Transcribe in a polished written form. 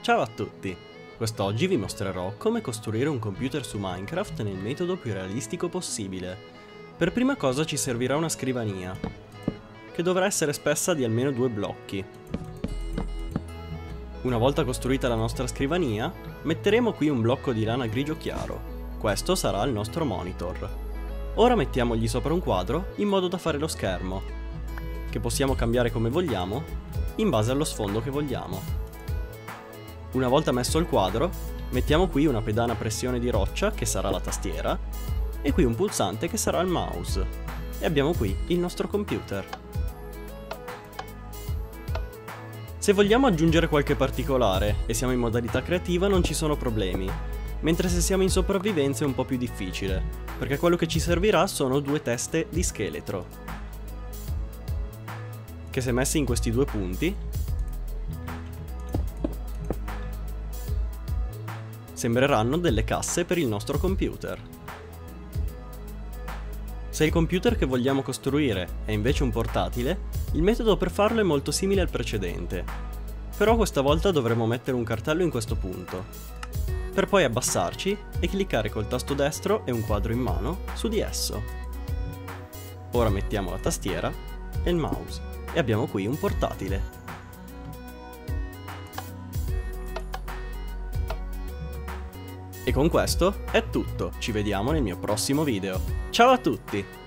Ciao a tutti! Quest'oggi vi mostrerò come costruire un computer su Minecraft nel metodo più realistico possibile. Per prima cosa ci servirà una scrivania, che dovrà essere spessa di almeno 2 blocchi. Una volta costruita la nostra scrivania, metteremo qui un blocco di lana grigio chiaro. Questo sarà il nostro monitor. Ora mettiamogli sopra un quadro in modo da fare lo schermo, che possiamo cambiare come vogliamo, in base allo sfondo che vogliamo. Una volta messo il quadro, mettiamo qui una pedana a pressione di roccia, che sarà la tastiera, e qui un pulsante che sarà il mouse. E abbiamo qui il nostro computer. Se vogliamo aggiungere qualche particolare e siamo in modalità creativa non ci sono problemi, mentre se siamo in sopravvivenza è un po' più difficile, perché quello che ci servirà sono 2 teste di scheletro, che se messe in questi 2 punti sembreranno delle casse per il nostro computer. Se il computer che vogliamo costruire è invece un portatile, il metodo per farlo è molto simile al precedente, però questa volta dovremo mettere un cartello in questo punto, per poi abbassarci e cliccare col tasto destro e un quadro in mano su di esso. Ora mettiamo la tastiera e il mouse e abbiamo qui un portatile. E con questo è tutto, ci vediamo nel mio prossimo video. Ciao a tutti!